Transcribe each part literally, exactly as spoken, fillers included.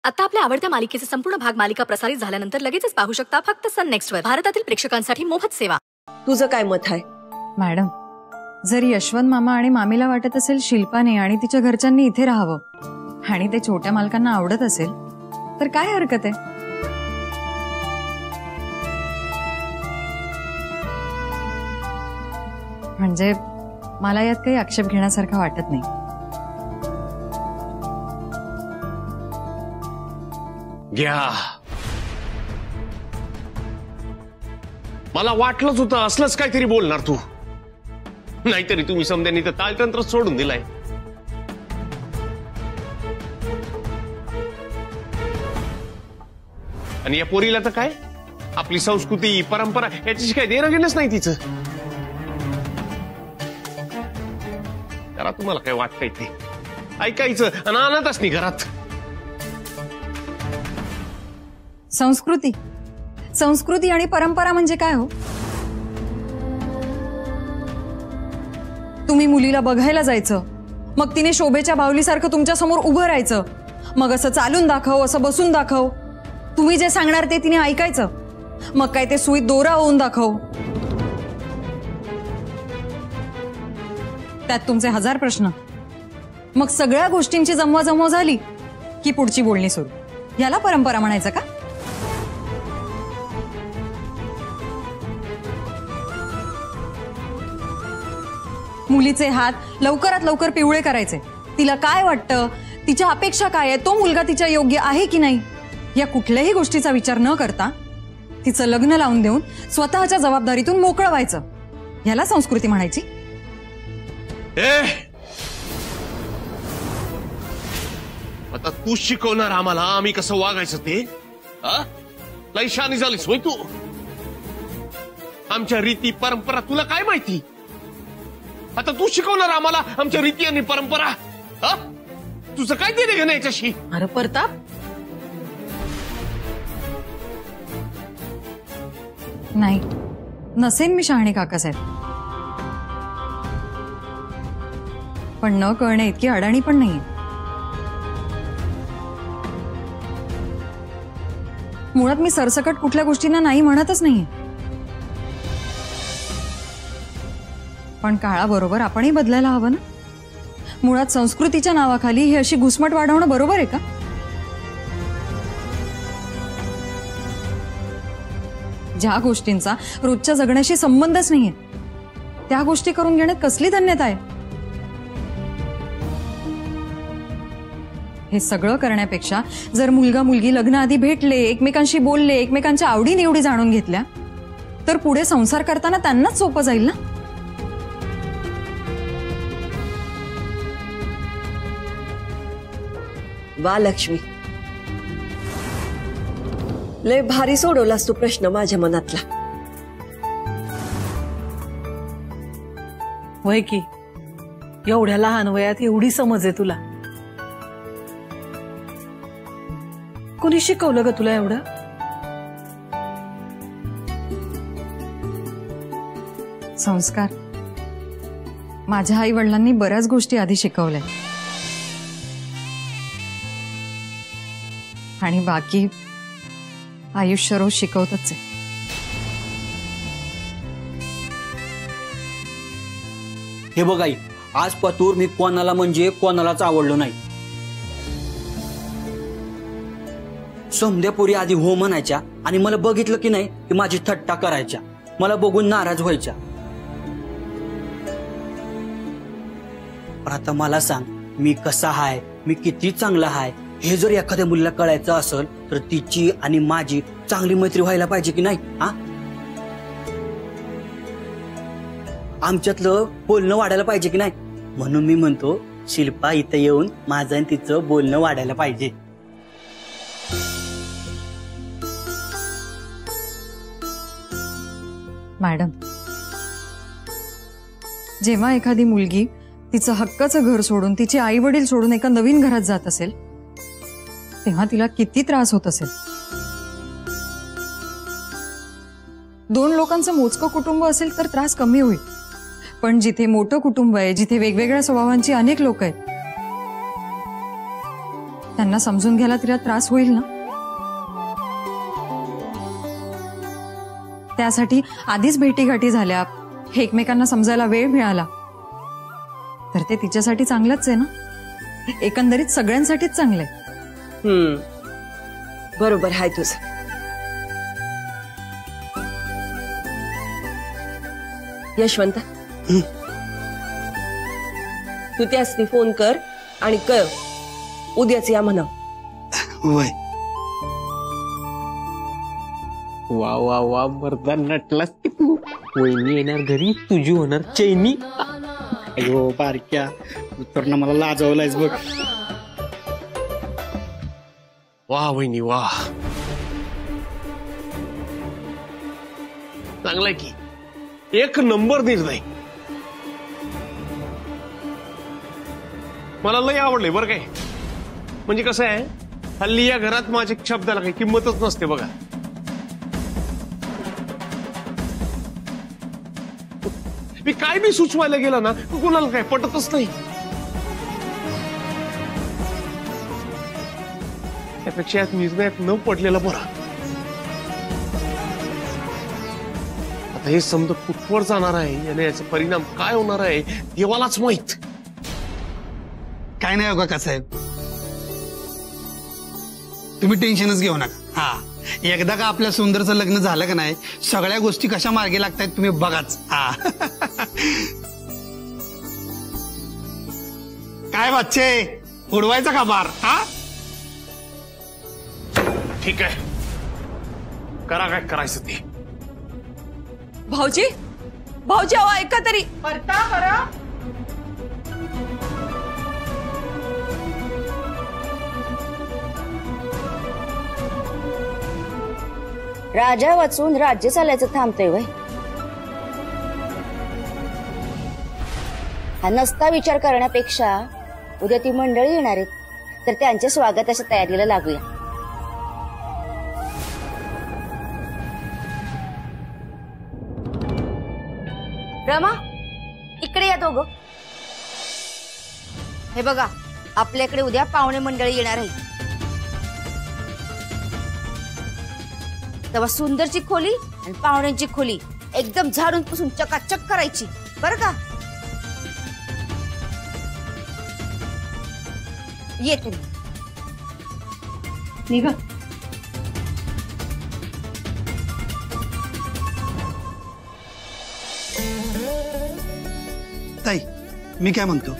आता आपल्या आवडत्या मालिकेचे संपूर्ण भाग मालिका प्रसारित झाल्यानंतर लगेचच पाहू शकता फक्त सन नेक्स्ट वर. भारतातील प्रेक्षकांसाठी मोफत सेवा. तुझं काय मत आहे मॅडम? जर यशवंत मामा आणि मामीला वाटत असेल शिल्पाने आणि तिच्या घरच्यांनी इथे राहावं आणि ते छोट्या मालकांना आवडत असेल तर काय हरकत आहे? म्हणजे मला यात काही आक्षेप घेण्यासारखं वाटत नाही. घ्या. मला वाटलंच होतं असलंच काहीतरी बोलणार तू. नाहीतरी तुम्ही समद्यांनी तर तालतंत्र सोडून दिलाय. आणि या पोरीला तर काय आपली संस्कृती परंपरा याची काय देणं घेणंच नाही तिचं. जरा तुम्हाला काय वाटतंय ते ऐकायचं आणि आणतच नाही घरात. संस्कृती संस्कृती आणि परंपरा म्हणजे काय हो? तुम्ही मुलीला बघायला जायचं, मग तिने शोभेच्या बाहुलीसारखं तुमच्या समोर उभं राहायचं, मग असं चालून दाखव, असं बसून दाखव, तुम्ही जे सांगणार ते तिने ऐकायचं, मग काय ते सुईत दोरा होऊन दाखव. त्यात तुमचे हजार प्रश्न. मग सगळ्या गोष्टींची जमवाजमव झाली की पुढची बोलणी सुरू. याला परंपरा म्हणायचं का? मुलीचे हात लवकरात लवकर पिवळे करायचे. तिला काय वाटतं, तिच्या अपेक्षा काय आहे, तो मुलगा तिच्या योग्य आहे की नाही, या कुठल्याही गोष्टीचा विचार न करता तिचं लग्न लावून देऊन स्वतःच्या जबाबदारीतून मोकळं व्हायचं. याला संस्कृती म्हणायची? आता तू शिकवणार आम्हाला आम्ही कसं वागायचं ते? लई शहाणी झालीस होय तू. आमच्या रीती परंपरा तुला काय माहिती? आता तू शिकवणार आम्हाला आमच्या रीती आणि परंपरा? तुझं काय देणं घेणं याच्याशी? अरे प्रताप, नाही नसेन मी शहाणे काकासाहेब, पण न कळणे इतकी अडाणी पण नाही. मुळात मी सरसकट कुठल्या गोष्टींना नाही म्हणतच नाही, पण काळाबरोबर आपणही बदलायला हवं ना. मुळात संस्कृतीच्या नावाखाली ही अशी घुसमट वाढवणं बरोबर आहे का? ज्या गोष्टींचा रोजच्या जगण्याशी संबंधच नाहीये त्या गोष्टी करून घेण्यात कसली धन्यता आहे? हे सगळं करण्यापेक्षा जर मुलगा मुलगी लग्नाआधी भेटले, एकमेकांशी बोलले, एकमेकांच्या आवडी निवडी जाणून घेतल्या तर पुढे संसार करताना त्यांनाच सोपं जाईल ना. वा लक्ष्मी, लय भारी सोडवलास तू प्रश्न माझ्या मनातला. होय की, एवढ्या लहान वयात एवढी समज आहे तुला. कोणी शिकवलं ग तुला एवढं? संस्कार माझ्या आई वडिलांनी बऱ्याच गोष्टी आधी शिकवल्या आणि बाकी आयुष्य रोज शिकवतच आहे. हे बघ आई, आज पतूर मी कोणाला म्हणजे कोणालाच आवडलो नाही. समध्यापुरी आधी हो म्हणायच्या आणि मला बघितलं की नाही की माझी थट्टा करायच्या, मला बघून नाराज व्हायच्या. पण आता मला सांग, मी कसा हाय, मी किती चांगला हाय हे जर एखाद्या मुलीला कळायचं असेल तर तिची आणि माझी चांगली मैत्री व्हायला पाहिजे की नाही? हा, आमच्यातलं बोलणं वाढायला पाहिजे की नाही? म्हणून मी म्हणतो शिल्पा इथं येऊन माझं आणि तिचं बोलणं वाढायला पाहिजे. मॅडम, जेव्हा एखादी मुलगी तिचं हक्काचं घर सोडून, तिचे आई वडील सोडून एका नवीन घरात जात असेल तेव्हा तिला किती त्रास होत असेल. दोन लोकांचं मोजकं कुटुंब असेल तर त्रास कमी होईल, पण जिथे मोठं कुटुंब आहे, जिथे वेगवेगळ्या स्वभावांची अनेक लोक आहेत त्यांना समजून घ्यायला तिला त्रास होईल ना. त्यासाठी आधीच भेटीगाठी झाल्या, एकमेकांना समजायला वेळ मिळाला तर ते तिच्यासाठी चांगलंच आहे ना. एकंदरीत सगळ्यांसाठीच चांगलंय. हम्म बरोबर आहे तुझं. यशवंत तू त्यासनी फोन कर आणि कळ उद्याच या म्हणा. वय वा वा वा मर्दा नटलास की तू. वहिनी येणार घरी, तुझी होणार चैनी. अयो बारक्या तर ना मला लाजवलायच बघ. वा वहिनी वा, चांगलाय की, एक नंबर निर्णय. मला लय आवडले बरं काय. म्हणजे कसं आहे, हल्ली या घरात माझ्या शब्दाला काही किंमतच नसते बघा. मी काय बी सुचवायला गेला ना कुणाला काय पटतच नाही. त्यापेक्षा यात निर्णयात न पडलेला बरा. आता हे समजा कुठवर जाणार आहे आणि याचा परिणाम काय होणार आहे देवालाच माहित. काय नाही हो का साहेब, तुम्ही टेन्शनच घेऊ नका. हा एकदा का आपल्या सुंदरचं लग्न झालं का नाही, सगळ्या गोष्टी कशा मार्गी लागतायत तुम्ही बघाच. हा काय बच्चे उडवायचा का बार. हा ठीक आहे, करा काय करायचं ते. भाऊजी भाऊजी अहो ऐका तरी. राजा वाचून राज्य चालायचं थांबतोय वय. हा नसता विचार करण्यापेक्षा उद्या ती मंडळी येणार आहेत तर त्यांच्या स्वागताच्या तयारीला लागूया. रमा इकडे या दोघं. हे बघा आपल्याकडे उद्या पाहुणे मंडळी येणार आहे. तेव्हा सुंदरची खोली आणि पाहुण्यांची खोली एकदम झाडून पुसून चकाचक करायची बरं का. येते निघा. ताई मी काय म्हणतो,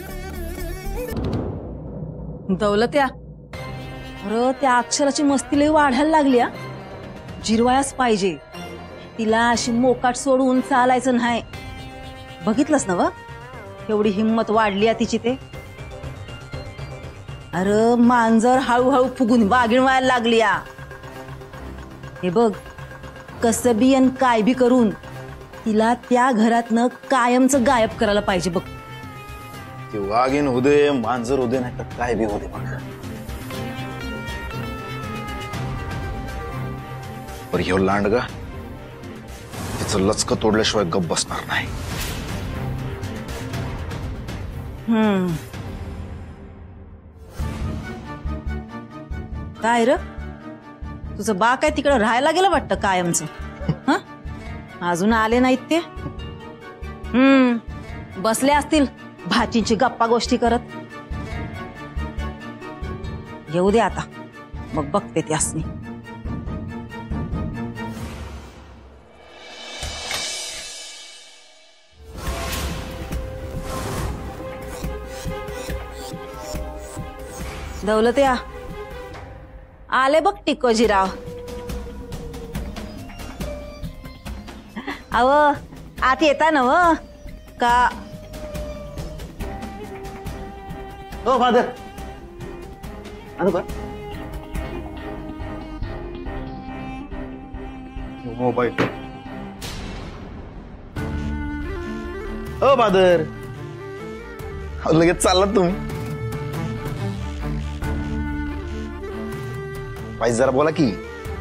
दौलत्या, अरे त्या अक्षराची मस्ती लई वाढायला लागली. जिरवायच पाहिजे तिला. अशी मोकाट सोडून चालायचं नाही. बघितलंस ना व एवढी हिंमत वाढली आहे तिची. ते अरे मांजर हळूहळू फुगून वागिण व्हायला लागली. हे बघ कसं बी आणि काय बी करून तिला त्या घरातनं कायमचं गायब करायला पाहिजे बघ. ती वाघीण होते, मांजर होते, नाही तर काय बी होते. पर ह्यो लांडगा तिचं लचक तोडल्याशिवाय गप्प बसणार नाही. हम्म काय र तुझं बा काय तिकडं राहायला गेलं वाटतं कायमचं. हं अजून आले नाहीत ते. हम्म बसले असतील भाचींची गप्पा गोष्टी करत. येऊ दे आता मग बघते त्यासनी. दौलत्या आले बघ टिकोजीराव. अव आत येता नव का. हो फादर आणू का मोबाईल. हो फादर लगेच चाललात तुम्ही. पाहिजे जरा बोला की.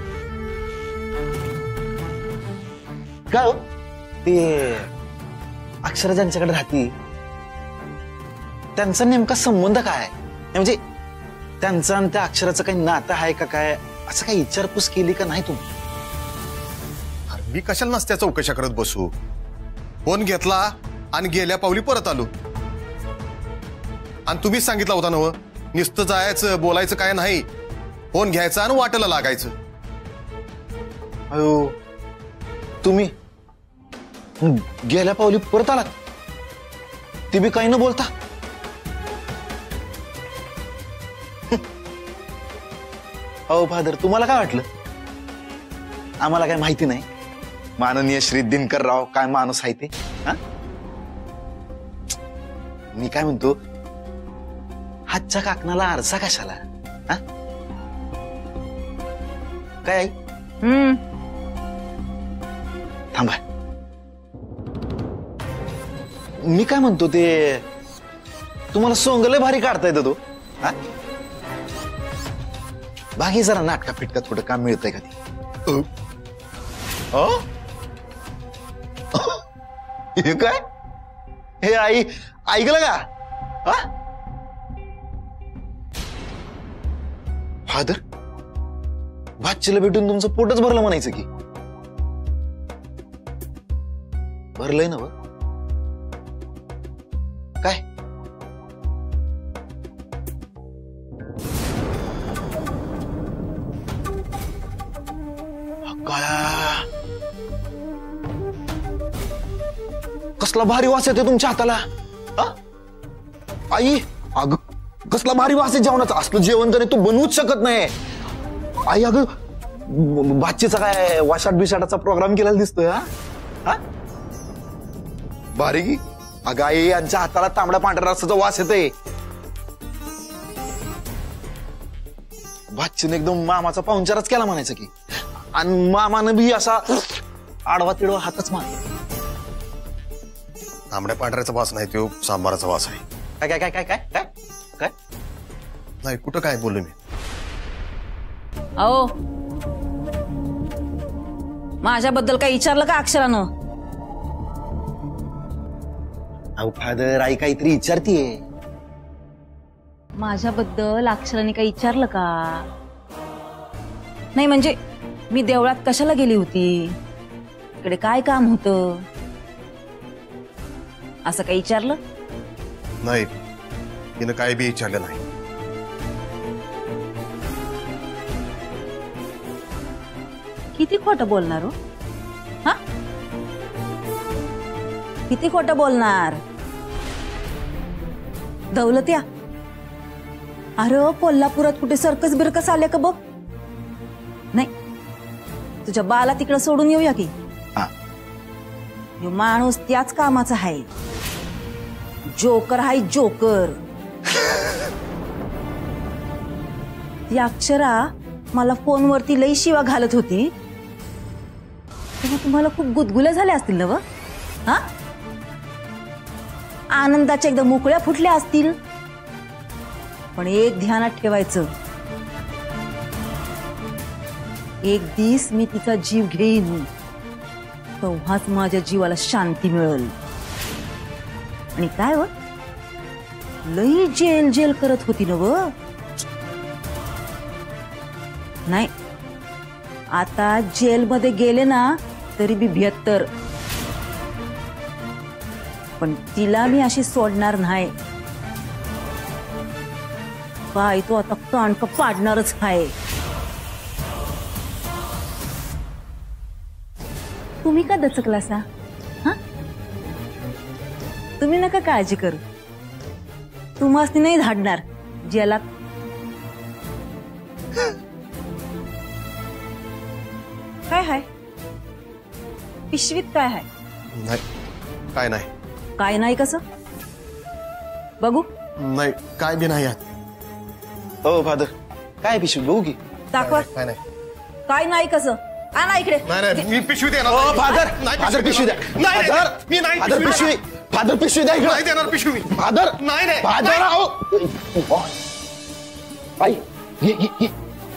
काय हो ते अक्षरा ज्यांच्याकडे राहती त्यांचा नेमका संबंध काय म्हणजे त्यांचं आणि त्या अक्षराचं काही नातं आहे का काय असं काही विचारपूस केली का नाही तुम्ही? मी कशाला नसत्या चौकशा करत बसू. फोन घेतला आणि गेल्या पावली परत आलो. आणि तुम्हीच सांगितलं होता नव, नुसतं जायचं बोलायचं काय नाही, फोन घ्यायचा आणि वाटेला लागायचं. अयो तुम्ही गेल्या पावली परत आलात, ती बी काही न बोलता. अहो फादर, तुम्हाला काय वाटलं? आम्हाला काय माहिती नाही? माननीय श्री दिनकर राव काय माणूस आहे ते. मी काय म्हणतो, हातच्या काकणाला आरसा कशाला? हा काय? हम्म थांबा, मी काय म्हणतो ते, तुम्हाला सोंगले भारी काढता येतं तो. हा बाकी जरा नाटका फिटका थोडं काम मिळतंय का ते? हे काय? हे आई ऐकलं का? हा फादर, भाचीला भेटून तुमचं पोटच भरलं म्हणायचं की? भरलंय ना? काय कसला भारी वास येते तुमच्या हाताला. आई अग कसला भारी वास आहे जेवणाचा. असलं जेवण तर तू बनवूच शकत नाही. आई अगं भाचीचा काय वाशाट बिशाटाचा प्रोग्राम केलेला दिसतोय. हा भारी. अगं आई यांच्या हाताला तांबडा पांढऱ्या रसाचा वास येते. भाचीने एकदम मामाचा पाहुणचारच केला म्हणायचं की. आणि मामानं बी असा आडवा तिडवा हातच मारला. तांबड्या पांढऱ्याचा वास नाही, तो सांबाराचा वास आहे. काय काय काय काय काय काय काय नाही, कुठं काय बोललो मी? अहो माझ्याबद्दल काही विचारलं का अक्षरानं? अहो फादर, आई काहीतरी विचारतीये. माझ्याबद्दल अक्षराने काही विचारलं का? नाही म्हणजे मी देवळात कशाला गेली होती, इकडे काय काम होतं, असं काही विचारलं नाही. तिनं काय बी विचारलं नाही. किती खोटं बोलणार हो? हा किती खोटं बोलणार? दौलत्या, अरे कोल्हापुरात कुठे सर्कस बिरकस आले का बघ. नाही, तुझ्या बाला तिकडे सोडून येऊया की. यो माणूस त्याच कामाचा आहे. जोकर हाय जोकर. ती अक्षरा मला फोनवरती लई शिवा घालत होती, तेव्हा तुम्हाला खूप गुदगुल्या झाल्या असतील ना व? हा आनंदाच्या एकदम मोकळ्या फुटल्या असतील. पण एक ध्यानात ठेवायचं, एक दिवस मी तिचा जीव घेईन, तेव्हाच माझ्या जीवाला शांती मिळेल. आणि काय व लई जेल जेल करत होती ना व? नाही, आता जेलमध्ये गेले ना तरी बी बेहत्तर. पण तिला मी अशी सोडणार नाही. काय तो आता कानक पाडणारच आहे. तुम्ही का दचकलासा? हा तुम्ही नका काळजी करू, तुम्हाला नाही धाडणार जेलात. काय हाय पिशवीत? काय हाय? नाही, काय नाही. काय नाही कसं बघू? नाही, काय बी नाही. हो फादर, काय पिशवी बघू की? दाखवा. काय नाही. काय नाही कसं? आणा इकडे. नाही नाही, मी पिशवी देणार. ओ फादर, फादर पिशवी द्या. नाही फादर, मी नाही. फादर पिशवी, फादर पिशवी द्या. नाही देणार पिशवी. फादर नाही रे. फादर आओ. आई ये ये ये.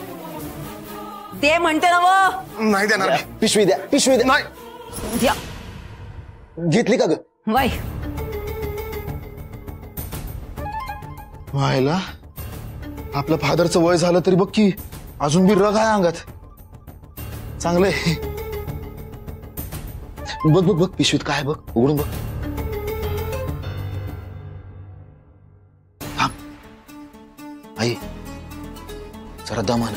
ते म्हणते ना व. नाही देणार. पिशवी द्या, पिशवी द्या. नाही द्या. घेतली का ग? वाई व्हायला आपलं फादरचं वय झालं तरी बघ की अजून बी रग आहे अंगात. चांगलंय. बघ बघ बघ पिशवीत काय बघ, उघडून बघ. आई जरा दमान.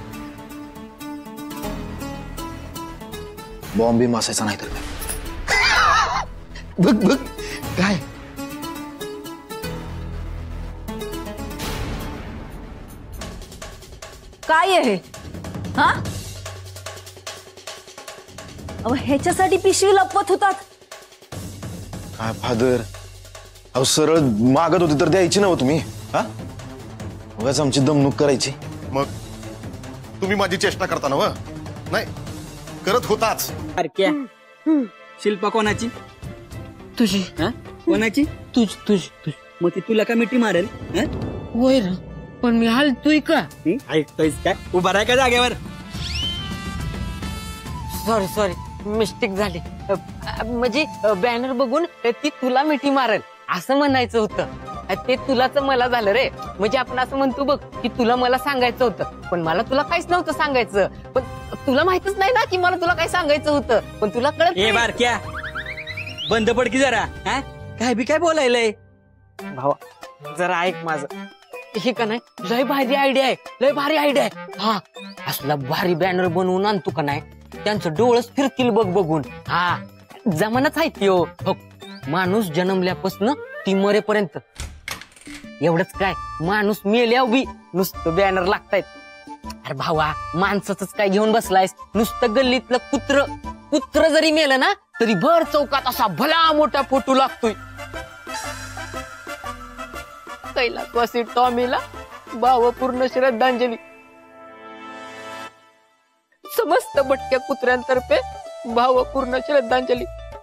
बॉम्ब बी मासायचा नाही तर काय. बघ बघ काय काय आहे हा? अहो ह्याच्यासाठी पिशवी लपवत होतात. काय फादर, अहो सरळ मागत होती तर द्यायची नव्ह तुम्ही. हा उगाच आमची दमणूक करायची. मग तुम्ही माझी चेष्टा करता ना व? नाही करत होताच. बारक्या शिल्पा कोणाची? तुझी. हा कोणाची? तुझ तुझ तुझ मग ती तुला का मिठी मारेल? होय रे, पण मी हलतोय का? ऐकतोयस काय? उभा राह का जागेवर? सॉरी सॉरी मिस्टेक झाली. अ, अ, म्हणजे बॅनर बघून ती तुला मिठी मारेल असं म्हणायचं होतं. अ, ते तुलाच मला झालं रे. म्हणजे आपण असं म्हणतो बघ की तुला मला सांगायचं होतं, पण मला तुला काहीच नव्हतं सांगायचं. पण तुला माहितच नाही ना की मला तुला काय सांगायचं होतं, पण तुला कळत ए बारक्या बंद पड की जरा. हा काय बी काय बोलायलंय? भावा जरा ऐक माझं. हे का नाही लय भारी आयडिया आहे, लय भारी आयडिया आहे. हा असला भारी बॅनर बनवून आणतो का नाही, त्यांचं डोळस फिरतील बघ बघून. हा जमानाच आहे त्यो. हो माणूस जन्मल्यापासून ती मरेपर्यंत एवढंच काय, माणूस मेल्यावर बी नुसतं बॅनर लागतायत. अरे भावा माणसाच काय घेऊन बसलायस? नुसतं गल्लीतलं कुत्र कुत्र जरी मेलं ना तरी भर चौकात असा भला मोठा फोटो लागतोय. कैलासवासी टॉमीला भावपूर्ण श्रद्धांजली. समस्त भटक्या कुत्र्यांतर्फे भावपूर्ण श्रद्धांजली.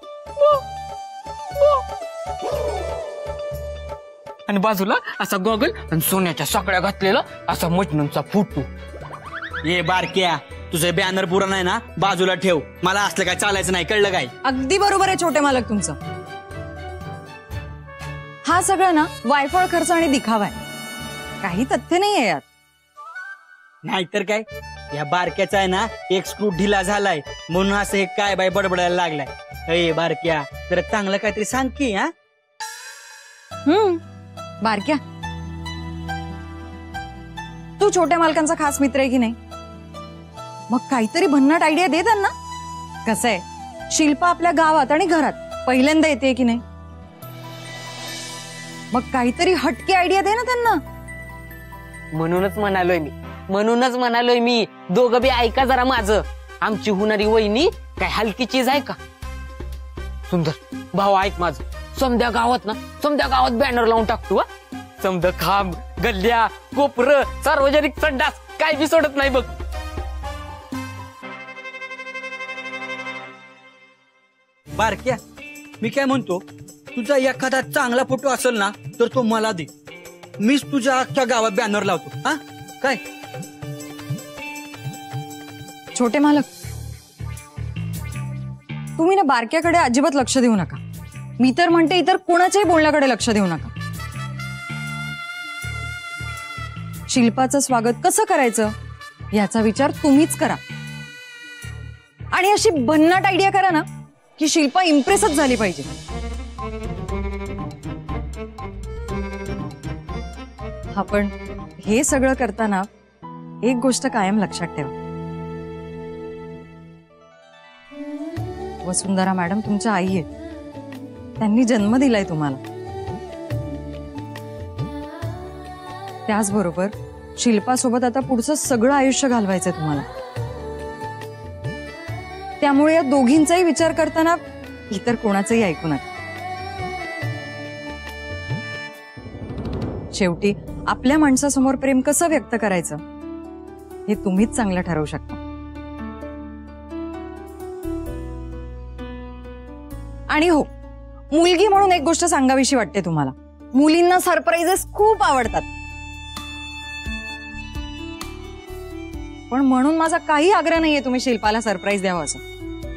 आणि बाजूला असा गॉगल आणि सोन्याच्या साकळ्या घातलेला असा मजनूचा फोटो. ये बारक्या तुझं बॅनर पुरा नाही ना, बाजूला ठेव. मला असलं काय चालायचं नाही, कळलं काय? अगदी बरोबर आहे छोटे मालक तुमचं. हा सगळा ना वायफळ खर्च आणि दिखावा आहे, काही तथ्य नाही आहे यात. नाहीतर काय, या बारक्याचा आहे ना एक स्क्रू ढिला झालाय म्हणून असं हे काय बाय बडबडायला लागलाय. अय बारक्या तर चांगलं काहीतरी सांग की. हा हम्म बारक्या तू छोट्या मालकांचा खास मित्र आहे की नाही? मग काहीतरी भन्नाट आयडिया दे त्यांना. कसं आहे, शिल्पा आपल्या गावात आणि घरात पहिल्यांदा येते की नाही, मग काहीतरी हटके आयडिया दे ना त्यांना. म्हणूनच म्हणालोय मी म्हणूनच म्हणालोय मी दोघं बी ऐका जरा माझं. आमची होणारी वहिनी काय हलकी चीज आहे का? सुंदर भाऊ ऐक माझं. समद्या गावात ना समद्या गावात बॅनर लावून टाकतो. समद खांब गल्ल्या कोपर सार्वजनिक संडास काय बी सोडत नाही बघ. बारक्या मी काय म्हणतो, तुझा एखादा चांगला फोटो असेल ना तर तो मला दे, मीच तुझ्या अख्ख्या गावात बॅनर लावतो. हा काय? छोटे मालक तुम्ही ना बारक्याकडे अजिबात लक्ष देऊ नका. मी तर म्हणते इतर कोणाच्याही बोलण्याकडे लक्ष देऊ नका. शिल्पाचं स्वागत कसं करायचं याचा विचार तुम्हीच करा. आणि अशी भन्नाट आयडिया करा ना की शिल्पा इम्प्रेसच झाली पाहिजे. आपण हे सगळं करताना एक गोष्ट कायम लक्षात ठेवा. वसुंधरा मॅडम तुमच्या आई आहेत, त्यांनी जन्म दिलाय तुम्हाला. त्याचबरोबर शिल्पासोबत आता पुढचं सगळं आयुष्य घालवायचंय तुम्हाला. त्यामुळे या दोघींचाही विचार करताना इतर कोणाचंही ऐकू नका. शेवटी आपल्या माणसासमोर प्रेम कसं व्यक्त करायचं हे तुम्हीच चांगलं ठरवू शकता. आणि हो, मुलगी म्हणून एक गोष्ट सांगावीशी वाटते तुम्हाला. मुलींना सरप्राइजेस खूप आवडतात, पण म्हणून माझा काही आग्रह नाहीये तुम्ही शिल्पाला सरप्राईज द्यावं असं.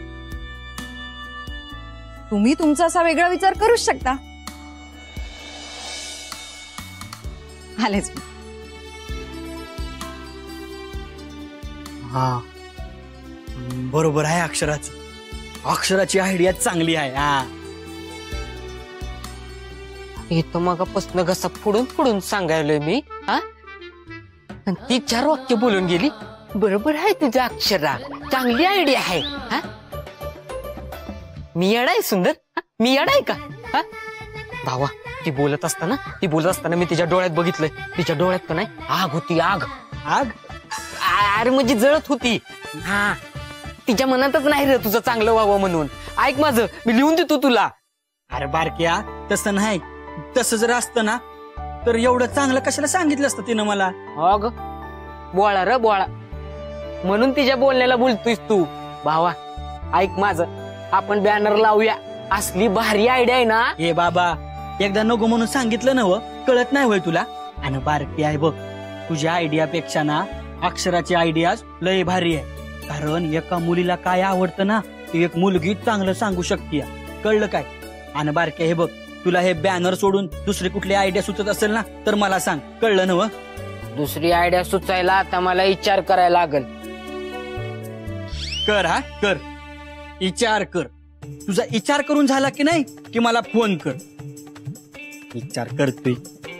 तुम्ही तुमचा असा वेगळा विचार करूच शकता. आलेच मी. हा बरोबर आहे अक्षराच, अक्षराची आयडिया चांगली आहे. हा हे तर मगापासून घसा फोडून फोडून सांगायलोय मी. हा ती चार वाक्य बोलून गेली. बरोबर आहे तुझ्या अक्षरा, चांगली आयडिया आहे. हा मी येडाय सुंदर, मी येडाय का? हा भावा ती बोलत असताना ती बोलत असताना मी तिच्या डोळ्यात बघितलंय. तिच्या डोळ्यात पण आहे आग होती, आग आग अरे म्हणजे जळत होती. हा तिच्या मनातच नाही रे तुझं चांगलं व्हावं म्हणून. ऐक माझं, मी लिहून देतो तुला. अरे बारक्या तसं नाही, तसं जर असतं ना तर एवढं चांगलं कशाला सांगितलं असतं तिनं मला. अग बोळा र बोळा, म्हणून तिच्या बोलण्याला बोलतोयस तू. भावा ऐक माझं, आपण बॅनर लावूया. असली भारी आयडिया आहे ना. हे बाबा एकदा नको म्हणून सांगितलं ना, कळत नाही होय तुला. आणि बारकी आहे बघ, तुझ्या आयडियापेक्षा ना अक्षराची आयडिया लय भारी आहे. कारण एका मुलीला काय आवडतं ना ती एक मुलगी चांगलं सांगू शकते. कळलं काय? आणि बारकी हे बघ, तुला हे बॅनर सोडून दुसरी कुठली आयडिया सुचत असेल ना तर मला सांग. कळलं ना? दुसरी आयडिया सुचायला आता मला विचार करायला लागल. कर हा कर, विचार कर. तुझा विचार करून झाला की नाही की मला फोन कर. विचार करतोय.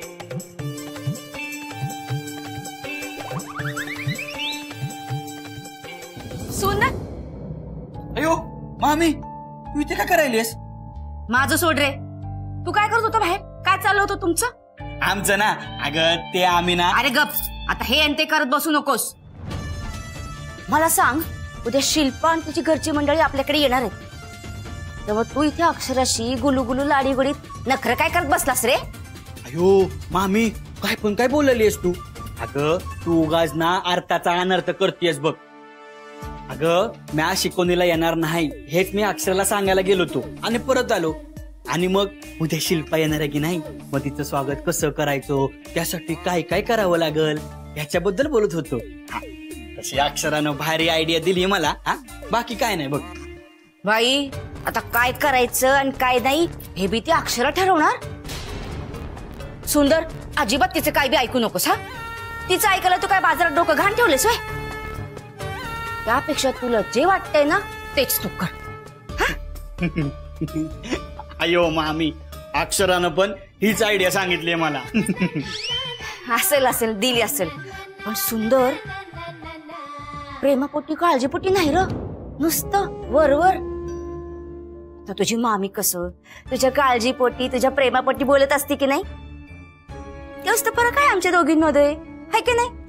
सुंदर, अयो मामी तू इथे काय करायलीस? माझं सोड रे. तू काय करत होता बाहेर? काय चाललं होतं तुमचं? आमचं ना अगं ते आम्ही ना. अरे गप, आता हे आणि ते करत बसू नकोस. मला सांग, उद्या शिल्पा आणि तिची घरची मंडळी आपल्याकडे येणार आहेत, तेव्हा तू इथे अक्षराशी गुलू गुलू लाडी गुडीत नखरं काय करत बसलास रे? अयो मामी काय पण काय बोललीस तू? अगं तू उगाच ना अर्थाचा अनर्थ करतेस बघ. अगं मी शिकवणीला येणार नाही हेच मी अक्षराला सांगायला गेलो होतो आणि परत आलो. आणि मग उद्या शिल्पा येणार आहे की नाही, मग तिचं स्वागत कसं करायचं, त्यासाठी काय काय करावं लागल ह्याच्याबद्दल बोलत होतो. तशी अक्षरानं भारी आयडिया दिली मला. हा बाकी काय नाही बघ. बाई आता काय करायचं आणि काय नाही हे बी ती अक्षरा ठरवणार. सुंदर, अजिबात तिचं काय बी ऐकू नकोस. हा तिचं ऐकायला तू काय बाजारात डोकं घाण ठेवलेस होय? त्यापेक्षा तुला जे वाटतंय ना तेच तू कर. अयो मामी, अक्षरानं पण हीच आयडिया सांगितली मला. असेल असेल दिली असेल, पण सुंदर प्रेमापोटी काळजीपोटी नाही र, नुसतं वरवर. तर तुझी मामी कसं तुझ्या काळजीपोटी तुझ्या प्रेमापोटी बोलत असते की नाही, तेच तर फरक आहे आमच्या दोघींमध्ये, आहे की नाही?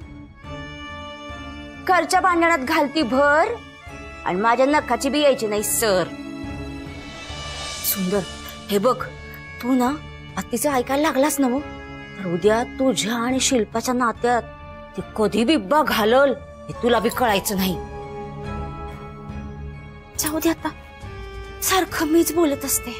घरच्या भांडणात घालती भर आणि माझ्या नखाची बी यायची नाही सर. सुंदर हे बघ, तू ना आत्तीचं ऐकायला लागलास ना मग, तर उद्या तुझ्या आणि शिल्पाच्या नात्यात ती कधी बिब्बा घालल हे तुला बी कळायचं नाही. जाऊ दे आता, सारखं मीच बोलत असते.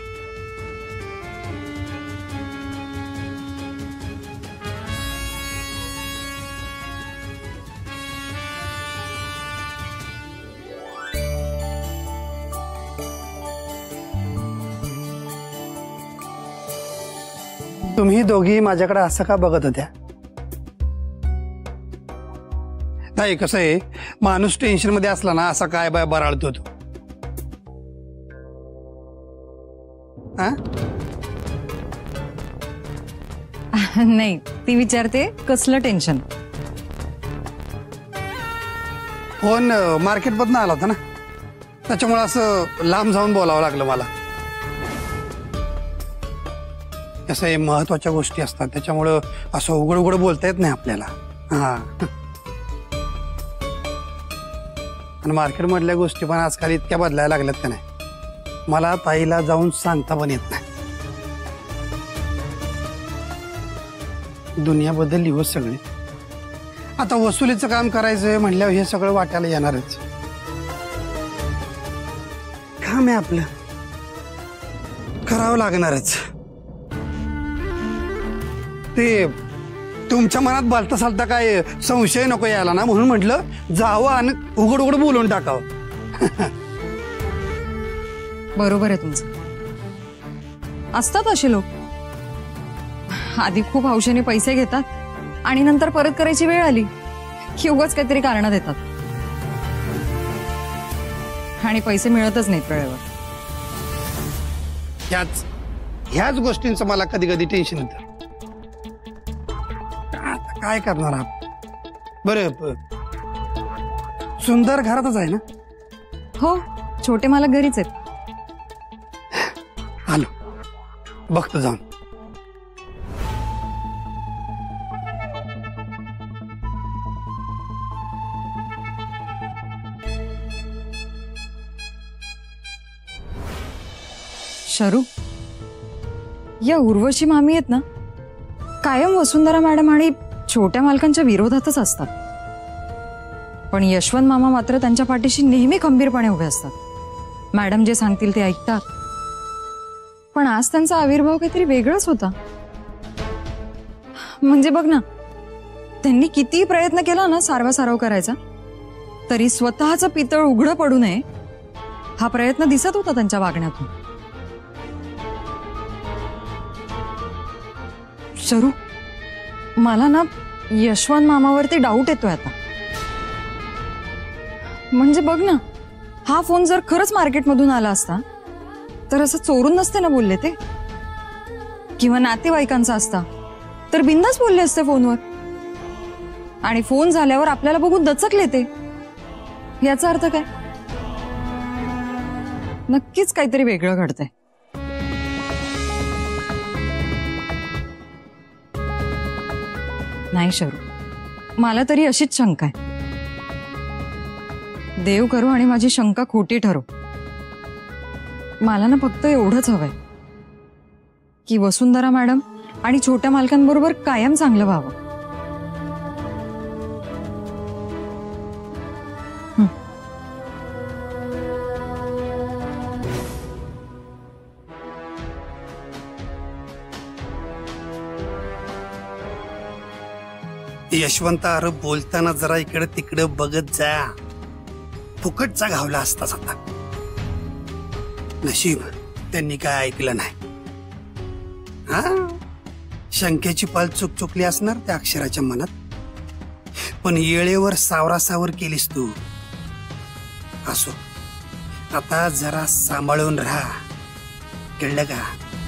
तुम्ही दोघी माझ्याकडे असं का बघत होत्या? नाही कसं आहे, माणूस टेन्शन मध्ये असला ना असा काय बाय बराळतो तो. नाही ती विचारते कसलं टेन्शन. फोन मार्केट मधनं आला होता ना, त्याच्यामुळे असं लांब जाऊन बोलावं लागलं मला. कसं आहे, महत्वाच्या गोष्टी असतात त्याच्यामुळं असं उघड उघड बोलता येत नाही आपल्याला. हा आणि मार्केट मधल्या गोष्टी पण आजकाल इतक्या बदलायला लागल्यात का नाही, मला ताईला जाऊन सांगता पण येत नाही. दुनिया बदलली हो सगळी. आता वसुलीचं काम करायचंय म्हणल्यावर हे सगळं वाट्याला येणारच. काम आहे आपलं, करावं लागणारच. ते तुमच्या मनात बालता चालता काय संशय नको यायला ना, म्हणून म्हटलं जावं आणि उघड उघड बोलून टाकावं. बरोबर आहे तुमचं. असतात असे लोक, आधी खूप हौशेने पैसे घेतात आणि नंतर परत करायची वेळ आली की उगाच काहीतरी कारण देतात. आणि पैसे मिळतच नाहीत वेळेवर. ह्याच ह्याच गोष्टींचं मला कधी कधी टेन्शन येतं. आता काय करणार आपण? बरं ब- सुंदर घरातच आहे ना? हो, छोटे मालक घरीच आहेत. आलो, बघतो जाऊन. शरू, या उर्वशी मामी आहेत ना, कायम वसुंधरा मॅडम आणि छोट्या मालकांच्या विरोधातच असतात. पण यशवंत मामा मात्र त्यांच्या पाठीशी नेहमी खंबीरपणे उभे असतात. मॅडम जे सांगतील ते ऐकतात. पण आज त्यांचा आविर्भाव काहीतरी वेगळाच होता. म्हणजे बघ ना, त्यांनी किती प्रयत्न केला ना सारवासारव करायचा, तरी स्वतःचं पितळ उघडं पडू नये हा प्रयत्न दिसत होता त्यांच्या वागण्यातून. शरू, मला ना यशवंत मामावरती डाऊट येतोय आता. म्हणजे बघ ना, हा फोन जर खरंच मार्केटमधून आला असता तर असं चोरून नसते ना बोलले ते, किंवा नातेवाईकांचा असता तर बिंदास बोलले असते फोनवर. आणि फोन झाल्यावर आपल्याला बघून दचकले ते. याचा अर्थ काय? नक्कीच काहीतरी वेगळं घडतंय. नाही शरू, मला तरी अशीच शंका आहे. देव करो आणि माझी शंका खोटी ठरो. मला ना फक्त एवढंच हवंय की वसुंधरा मॅडम आणि छोट्या मालकांबरोबर कायम चांगलं व्हावं. यशवंत, अरे बोलताना जरा इकडे तिकडे बघत जा. फुकटचा घावला असताच आता. नशीब त्यांनी काय ऐकलं नाही. हा, शंकेची पाल चुक चुकली असणार त्या अक्षराच्या मनात, पण येळेवर सावरासावर केलीस तू. असो, आता जरा सांभाळून राहा, कळलं का?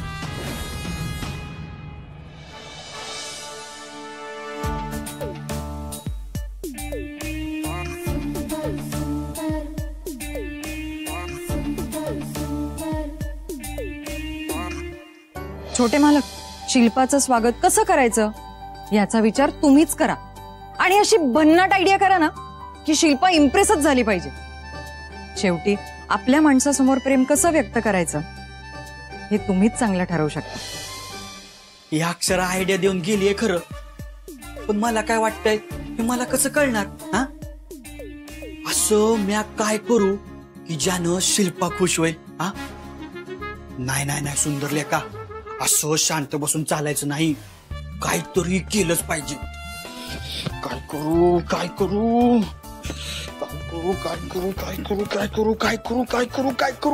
छोटे मालक, शिल्पाचं स्वागत कसं करायचं याचा विचार तुम्हीच करा. आणि अशी भन्नाट आयडिया करा ना की शिल्पा इम्प्रेसच झाली पाहिजे. शेवटी आपल्या माणसासमोर प्रेम कसं व्यक्त करायचं हे तुम्हीच चांगलं ठरवू शकता. ही अक्षरा आयडिया देऊन गेलीये खरं, पण मला काय वाटतंय हे मला कसं कळणार? हा, असं म्या काय करू की ज्यानं शिल्पा खुश होईल? हा, नाही नाही नाही सुंदर लेका, असं शांत बसून चालायचं नाही, काहीतरी केलंच पाहिजे. काय करू काय करू काय करू काय करू काय करू काय करू काय करू काय करू काय करू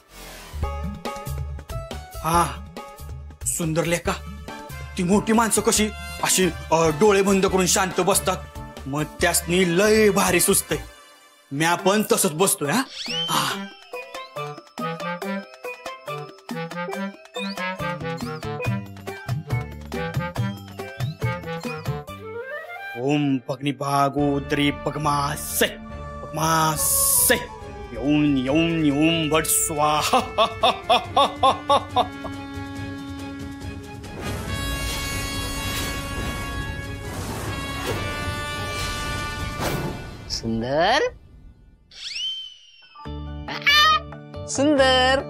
हा, सुंदर लेका, ती मोठी माणसं कशी अशी अं, डोळे बंद करून शांत बसतात, मग त्यासनी लय भारी सुचतंय. म्या पण तसंच बसतोय. हा, हा. ओम पग्नि भागोदरी पगमासे पगमासे यौन यौन यौम भट स्वाहा. सुंदर सुंदर,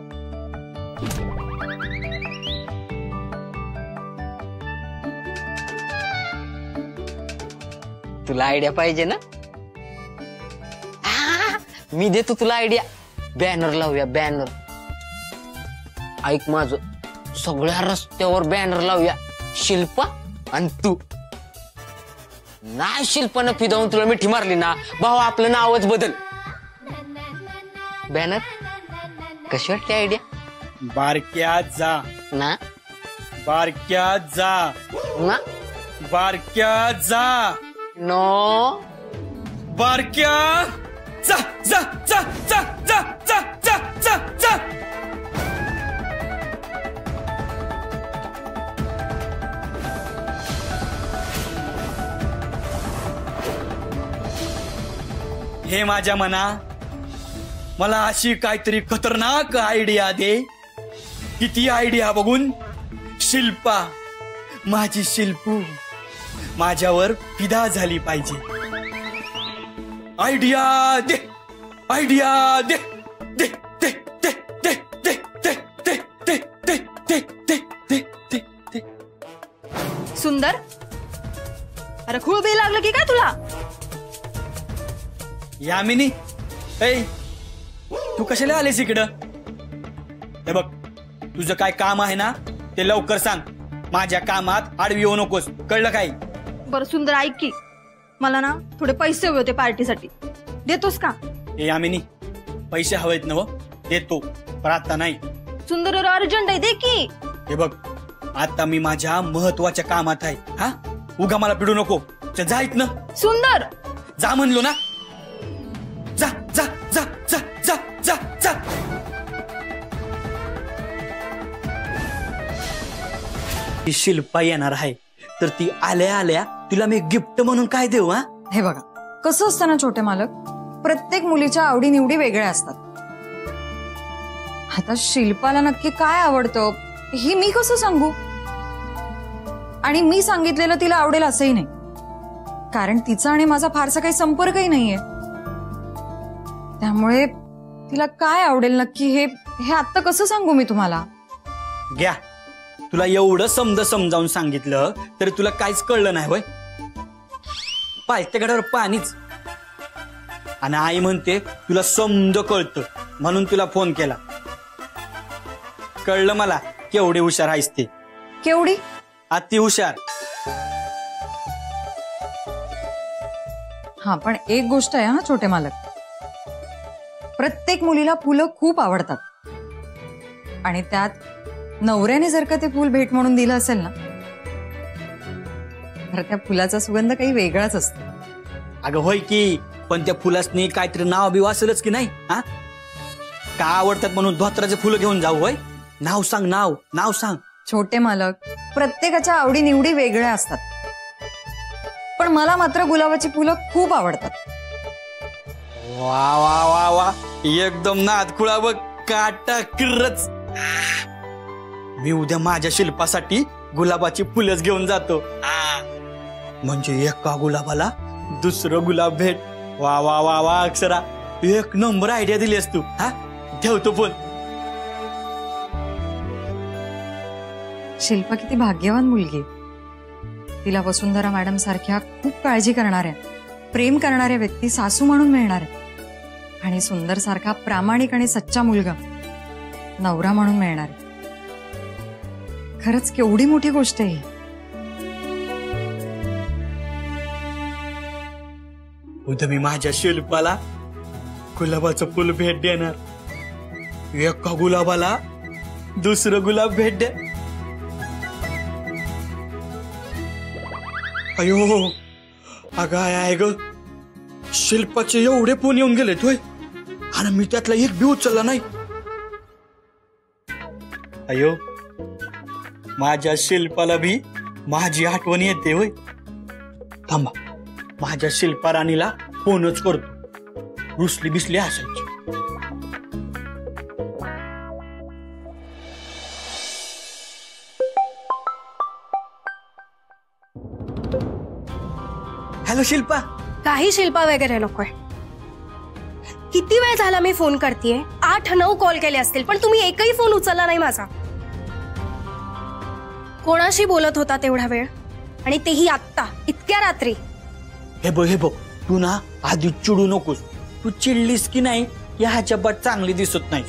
तुला आयडिया पाहिजे ना? आ, मी देतो तुला आयडिया. बॅनर लावूया, बॅनर. ऐक माझं, सगळ्या रस्त्यावर बॅनर लावूया, शिल्पा आणि तू. नाही शिल्पानं फिदावून तुला मिठी मारली ना भाऊ, आपलं नावच बदल. बॅनर कशी वाटते आयडिया? बारक्या जा ना, बारक्या जा ना, बारक्या जा नो, बारक्या जा जा जा जा जा. हे माझ्या मना, मला अशी काहीतरी खतरनाक आयडिया दे. किती आयडिया बघून शिल्पा, माझी शिल्पू माझ्यावर फिदा झाली पाहिजे. आयडिया दे, आयडिया दे दे दे दे दे दे दे दे दे दे दे दे दे दे दे. सुंदर, अरे खूळ बी लागलं की काय तुला? यामिनी, ऐ तू कशाला आलेस इकडं? हे बघ, तुझं काय काम आहे ना ते लवकर सांग. माझ्या कामात आडवी येऊ नकोस, कळलं काय? बरं सुंदर, ऐक की, मला ना थोडे पैसे हवे होते पार्टीसाठी. देतोस का? ए यामिनी, पैसे हवेत ना? देतो, पण आता नाही. सुंदर, अर्जंट आहे, दे की. हे बघ, आता मी माझ्या महत्वाच्या कामात आहे. हा, उगा मला पिडू नको. जा इथनं. सुंदर, जा म्हणलो ना. जा जा जा जा जा जा जा. ती शिल्पा येणार आहे, तर ती आल्या आल्या तिला मी गिफ्ट म्हणून काय देऊ? हा, हे बघा कसं असतं ना छोटे मालक, प्रत्येक मुलीच्या आवडीनिवडी वेगळ्या असतात. आता शिल्पाला नक्की काय आवडतं हे मी कसं सांगू? आणि मी सांगितलेलं तिला आवडेल असंही नाही, कारण तिचा आणि माझा फारसा काही संपर्कही नाहीये. त्यामुळे तिला काय आवडेल नक्की हे हे आता कसं सांगू मी तुम्हाला? घ्या, तुला एवढं समज समजावून सांगितलं तरी तुला काहीच कळलं नाही होय? पालत्या गडावर पाणीच. आणि आई म्हणते तुला समज कळतं म्हणून तुला फोन केला. कळलं मला केवढी हुशार आहेस ते. केवढी? अति हुशार. हा, पण एक गोष्ट आहे हा छोटे मालक, प्रत्येक मुलीला फुलं खूप आवडतात. आणि त्यात नवऱ्याने जर का ते फुल भेट म्हणून दिलं असेल ना, तर त्या फुलाचा सुगंध काही वेगळाच असतो. अगं होय की, पण त्या फुलासनी काहीतरी नाव बी वाचलंच की नाही? हा, का आवडतात म्हणून धोत्राचे फुलं घेऊन जाऊ? होय, नाव सांग, नाव नाव सांग. छोटे मालक, प्रत्येकाच्या आवडी निवडी वेगळ्या असतात, पण मला मात्र गुलाबाची फुलं खूप आवडतात. वा वा वा वा, एकदम नादखुळा बघ, काटा किर्रच. मी उद्या माझ्या शिल्पासाठी गुलाबाची फुलंच घेऊन जातो. म्हणजे एका गुलाबाला दुसरं गुलाब भेट. वा वा वा वा अक्षरा, एक नंबर आयडिया दिलीस तू. हा, ठेवतो फोन. शिल्पा किती भाग्यवान मुलगी. तिला वसुंधरा मॅडम सारख्या खूप काळजी करणाऱ्या, प्रेम करणाऱ्या व्यक्ती सासू म्हणून मिळणार आहे. आणि सुंदर सारखा प्रामाणिक आणि सच्चा मुलगा नवरा म्हणून मिळणार आहे. खरंच केवढी मोठी गोष्ट आहे. उद्या मी माझ्या शिल्पाला गुलाबाचं फुल भेट देणार. एका गुलाबाला दुसरं गुलाब भेट दे. अयो, अगं आहे ग, शिल्पाचे एवढे फोन येऊन गेले होय, आणि मी त्यातला एक बी उचलला नाही. अयो, माझ्या शिल्पाला बी माझी आठवण येते होय. थांबा, माझ्या शिल्पा राणीला फोनच करतो. रुसली बिसली असायची. हॅलो शिल्पा. काही शिल्पा वगैरे नकोय. किती वेळ झाला मी फोन करतेय, आठ नऊ कॉल केले असतील, पण तुम्ही एकही फोन उचलला नाही माझा. कोणाशी बोलत होता तेवढा वेळ, आणि तेही आत्ता इतक्या रात्री? हे बघ हे बघ, तू ना आधी चिडू नकोस. तू चिडलीस की नाही या ह्याच्याबाट चांगली दिसत नाही.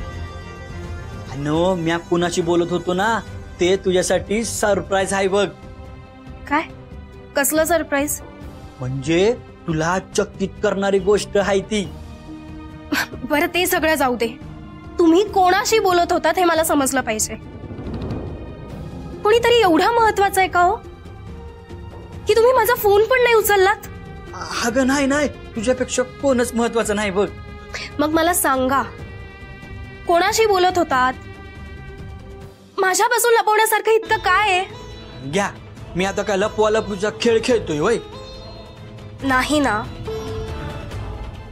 अनो, म्या कुणाशी बोलत होतो ना ते तुझ्यासाठी सरप्राईज आहे बघ. काय? कसलं सरप्राईज? म्हणजे तुला चकित करणारी गोष्ट आहे ती. बरं, ते सगळं जाऊ दे. तुम्ही कोणाशी बोलत होतात हे मला समजलं पाहिजे. कोणीतरी एवढं महत्वाचं आहे का हो, की तुम्ही माझा फोन पण नाही उचललात? अगं नाही नाही, तुझ्यापेक्षा कोणच महत्वाचं नाही बघ. मग मला सांगा, कोणाशी बोलत होतात? माझ्यापासून लपवण्यासारखं इतकं काय आहे? घ्या, मी आता काय लपवा लपवीचा खेळ खेळतोय होय? नाही ना.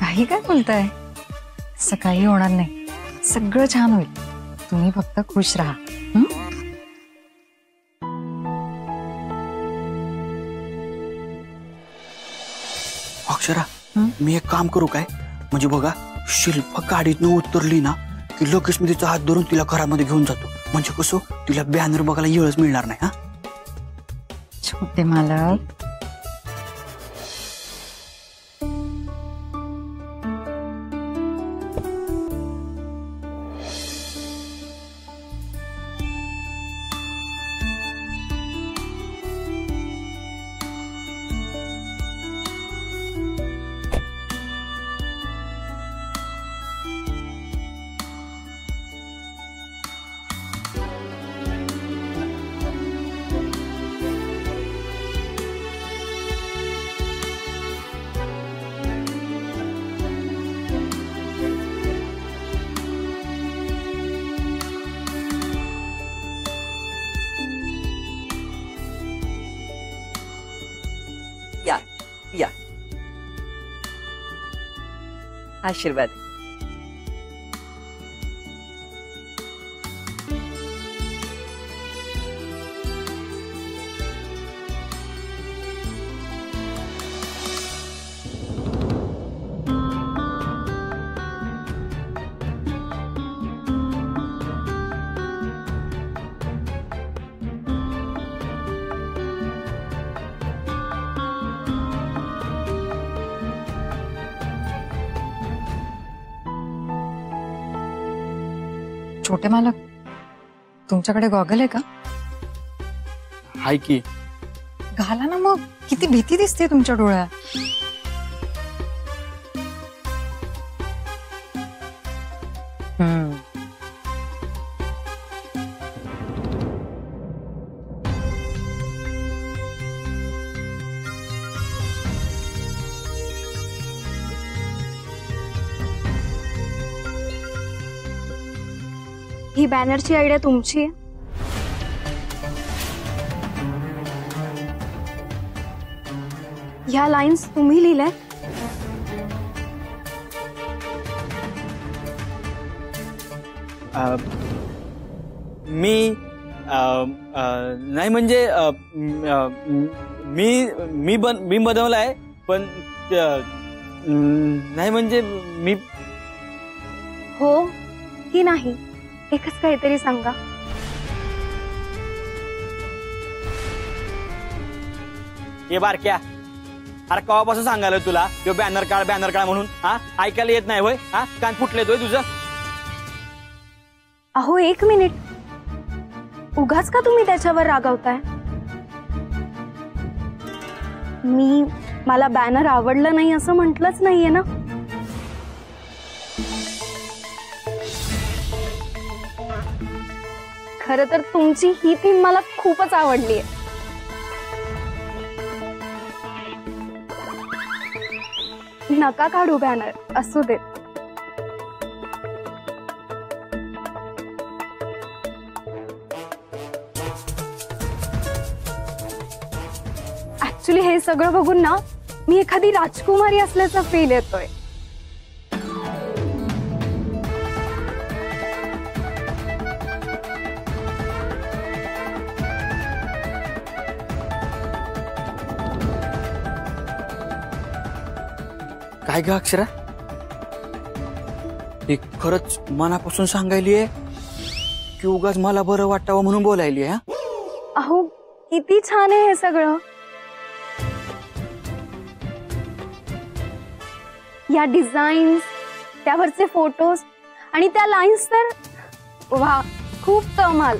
काही काय बोलताय? असं काही होणार नाही, सगळं छान होईल. तुम्ही फक्त खुश राहा. हं? अक्षरा, मी एक काम करू काय? म्हणजे बघा, शिल्पा गाडीतनं उतरली ना की लगेच मी तिचा हात धरून तिला घरामध्ये घेऊन जातो. म्हणजे कसं तिला बॅनर बघायला येळच मिळणार नाही. हा छोटे मालक, या या आशीर्वाद. छोटे मालक, तुमच्याकडे गॉगल आहे का? हाय की. घाला ना मग, किती भीती दिसते तुमच्या डोळ्यात. हम्म ही बॅनरची आयडिया तुमची आहे? ह्या लाईन्स तुम्ही लिहिल्या? मी अ, अ, नाही म्हणजे अ, म, अ, मी मी बन मी बनवलाय, पण अ, नाही म्हणजे मी. हो की नाही एकच काहीतरी सांगा. हे बारक्या, अरे कवापासून सांगायला तुला तो बॅनर काढ बॅनर काढ म्हणून? हा ऐकायला येत नाही होय? हा कान फुटले तोय तुझं? अहो एक मिनिट, उगाच का तुम्ही त्याच्यावर रागावताय? मी मला बॅनर आवडलं नाही असं म्हटलंच नाहीये ना. खरं तर तुमची ही थीम मला खूपच आवडली आहे. नका काढू बॅनर, असू देत. ऍक्च्युली हे सगळं बघून ना मी एखादी राजकुमारी असल्याचा फील येतोय. काय ग अक्षरा, हे खरंच मनापासून सांगायली आहे की उगाच मला बरं वाटावं म्हणून बोलायली आहे? अहो किती छान आहे हे सगळं. या डिझाईन्स, त्यावरचे फोटोज आणि त्या लाईन्स तर वा, खूप कमाल.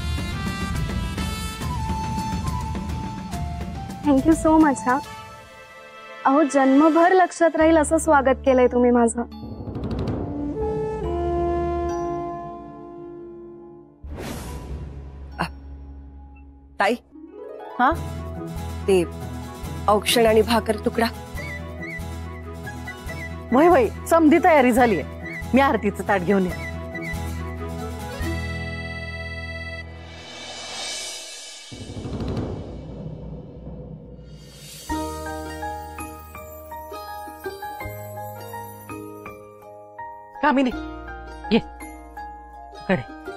Thank you so much. हा अहो जन्मभर लक्षात राहील असं स्वागत केलंय तुम्ही माझं. ताई, हा ते औक्षण आणि भाकर तुकडा. वय वय समधी तयारी झालीये, मी आरतीचं ताट घेऊन ये. कामिनी ये कडे.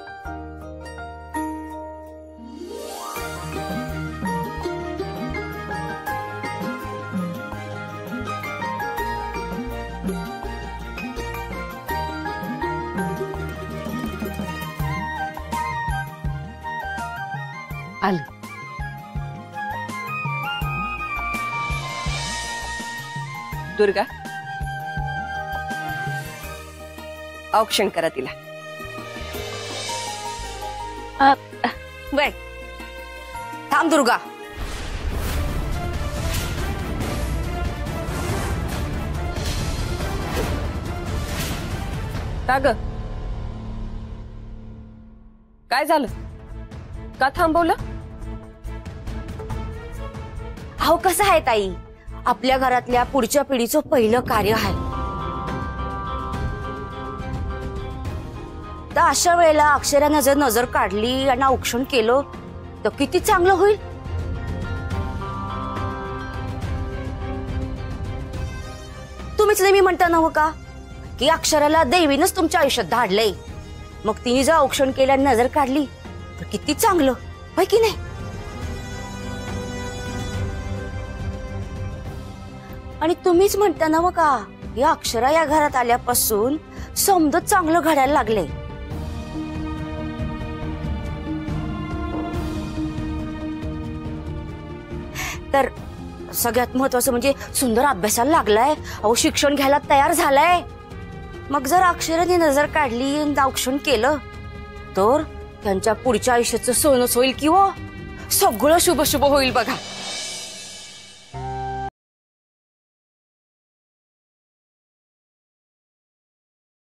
आले. दुर्गा, औक्षण करा तिला. बर थांब दुर्गा. का ग? काय झालं? का थांबवलं? अहो कसं आहे ताई, आपल्या घरातल्या पुढच्या पिढीचं पहिलं कार्य आहे. तर अशा वेळेला अक्षरानं जर नजर काढली आणि औक्षण केलं तर किती चांगलं होईल. तुम्हीच नेहमी म्हणता नव्ह का की अक्षराला देवीनच तुमच्या आयुष्यात धाडलंय, मग तिने जर औक्षण केलं आणि नजर काढली तर किती चांगलं होय की नाही. आणि तुम्हीच म्हणता नव्ह का या अक्षरा या घरात आल्यापासून समज चांगलं घडायला लागले. तर सगळ्यात महत्वाचं म्हणजे सुंदर अभ्यासाला लागलाय, अहो शिक्षण घ्यायला तयार झालाय. मग जर अक्षराने नजर काढली आणि औक्षण केलं तर त्यांच्या पुढच्या आयुष्याचं सोनच होईल किंवा सगळं शुभ शुभ होईल बघा.